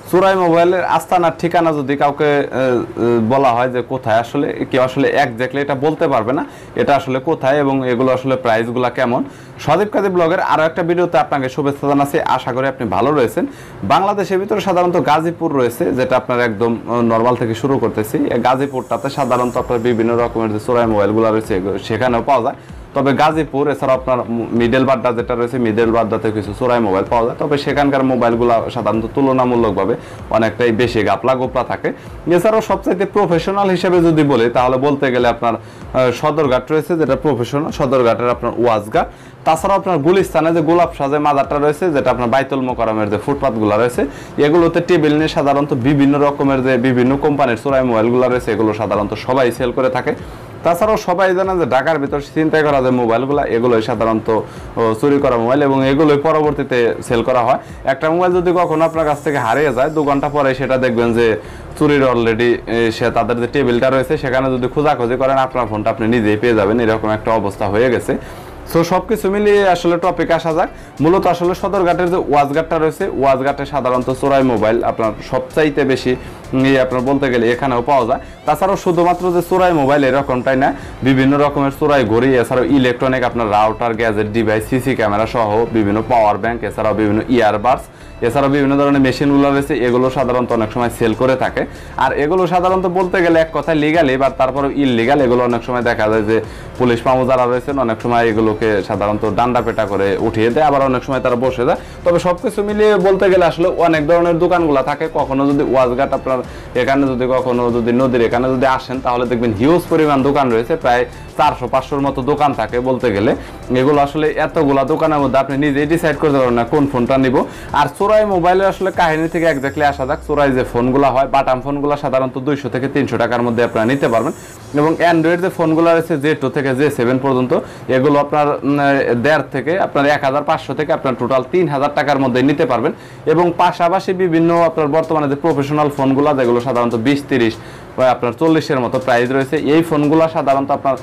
চোরাই মোবাইলের আস্তানার ঠিকানা যদি কাউকে বলা হয় যে কোথায়, আসলে কেউ আসলে একজ্যাক্টলি এটা বলতে পারবে না এটা আসলে কোথায় এবং এগুলো আসলে প্রাইসগুলো কেমন। সজীব কাজী ব্লগের আরও একটা ভিডিওতে আপনাকে শুভেচ্ছা জানাচ্ছি, আশা করি আপনি ভালো রয়েছেন। বাংলাদেশের ভিতরে সাধারণত গাজীপুর রয়েছে, যেটা আপনার একদম নর্মাল থেকে শুরু করতেছি। গাজীপুরটাতে সাধারণত আপনার বিভিন্ন রকমের যে চোরাই মোবাইলগুলো রয়েছে সেখানেও পাওয়া যায়। তবে গাজীপুর এছাড়াও আপনার মিডল বাড্ডা যেটা রয়েছে, মিডল বাড্ডাতে কিছু চোরাই মোবাইল পাওয়া যায়। তবে সেখানকার মোবাইলগুলো সাধারণত তুলনামূলকভাবে অনেকটাই বেশি গাপলা গোপলা থাকে। এছাড়াও সবচাইতে প্রফেশনাল হিসেবে যদি বলি তাহলে বলতে গেলে আপনার সদরঘাট রয়েছে, যেটা প্রফেশনাল সদরঘাটের আপনার ওয়াজঘাট। তাছাড়াও আপনার গুলিস্তানে যে গোলাপ সাজে মাজারটা রয়েছে, যেটা আপনার বাইতুল মোকাররমের যে ফুটপাথগুলো রয়েছে, এগুলোতে টেবিল নিয়ে সাধারণত বিভিন্ন রকমের যে বিভিন্ন কোম্পানির চোরাই মোবাইলগুলো রয়েছে এগুলো সাধারণত সবাই সেল করে থাকে। তাছাড়াও সবাই জানে যে ঢাকার ভিতর চিন্তা করা যে মোবাইলগুলো এগুলোই সাধারণত চুরি করা মোবাইল এবং এগুলোই পরবর্তীতে সেল করা হয়। একটা মোবাইল যদি কখনো আপনার কাছ থেকে হারিয়ে যায় 2 ঘন্টা পরে সেটা দেখবেন যে চুরির অলরেডি সে তাদের যে টেবিলটা রয়েছে সেখানে যদি খোঁজাখুঁজি করেন আপনার ফোনটা আপনি নিজেই পেয়ে যাবেন, এরকম একটা অবস্থা হয়ে গেছে। সো সবকিছু মিলিয়ে আসলে টপিক আসা যাক। মূলত আসলে সদরঘাটের যে ওয়াজঘাটটা রয়েছে, ওয়াজঘাটে সাধারণত চোরাই মোবাইল আপনার সবচাইতে বেশি আপনার বলতে গেলে এখানেও পাওয়া যায়। তাছাড়াও শুধুমাত্র যে চোরাই মোবাইল এরকমটাই না, বিভিন্ন রকমের চোরাই ঘড়ি, এছাড়াও ইলেকট্রনিক আপনার router, gadget device, CC camera সহ বিভিন্ন পাওয়ার ব্যাংক, এছাড়াও বিভিন্ন ইয়ারবাডস, এছাড়াও বিভিন্ন ধরনের মেশিনগুলো রয়েছে এগুলো সাধারণত অনেক সময় সেল করে থাকে। আর এগুলো সাধারণত বলতে গেলে এক কথায় লিগালি, বা তারপরে ইললিগাল। এগুলো অনেক সময় দেখা যায় যে পুলিশ মামু যারা রয়েছেন অনেক সময় এগুলোকে সাধারণত ডান্ডা পেটা করে উঠিয়ে দেয়, আবার অনেক সময় তারা বসে যায়। তবে সবকিছু মিলিয়ে বলতে গেলে আসলে অনেক ধরনের দোকানগুলো থাকে। কখনো যদি ওয়াজঘাট আপনার এখানে যদি কখনো যদি নদীর এখানে যদি আসেন তাহলে দেখবেন হিউজ পরিমাণ দোকান রয়েছে, প্রায় 400-500-র মতো দোকান থাকে বলতে গেলে। এগুলো আসলে এতগুলা দোকানের মধ্যে আপনি নিজেই ডিসাইড করতে পারবেন না কোন ফোনটা নিব। আর চোরাই মোবাইলের আসলে কাহিনী থেকে একজাক্টলি আসা যাক। চোরাই যে ফোনগুলো হয়, বাটাম ফোনগুলো সাধারণত 200 থেকে 300 টাকার মধ্যে আপনারা নিতে পারবেন। এবং অ্যান্ড্রয়েড যে ফোনগুলো রয়েছে J2 থেকে J7 পর্যন্ত, এগুলো আপনার 1.5 থেকে আপনার 1500 থেকে আপনার টোটাল 3000 টাকার মধ্যে নিতে পারবেন। এবং পাশাপাশি বিভিন্ন আপনার বর্তমানে যে প্রফেশনাল ফোনগুলো যেগুলো সাধারণত 20-30 বা আপনার 40-এর মতো প্রাইস রয়েছে, এই ফোনগুলো সাধারণত আপনার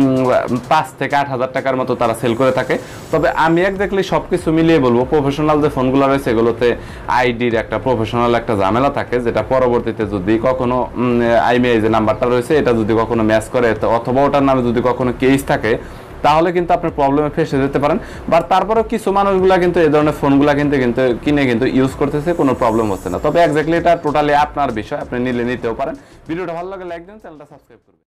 5 থেকে 8,000 টাকার মতো তারা সেল করে থাকে। তবে আমি একজাক্টলি সব কিছু মিলিয়ে বলবো, প্রফেশনাল যে ফোনগুলো রয়েছে এগুলোতে আইডির একটা প্রফেশনাল একটা ঝামেলা থাকে, যেটা পরবর্তীতে যদি কখনো আইএমইআই যে নাম্বারটা রয়েছে এটা যদি কখনো ম্যাচ করে অথবা ওটার নামে যদি কখনো কেস থাকে তাহলে কিন্তু আপনি প্রবলেমে ফেসে যেতে পারেন। বাট তারপরেও কিছু মানুষগুলা কিন্তু এই ধরনের ফোনগুলা কিনে কিন্তু ইউজ করতেছে, কোনো প্রবলেম হচ্ছে না। তবে একজাক্টলি এটা টোটালি আপনার বিষয়, আপনি নিলে নিতেও পারেন। ভিডিওটা ভালো লাগে লাইক দিন, চ্যানেলটা সাবস্ক্রাইব করবেন।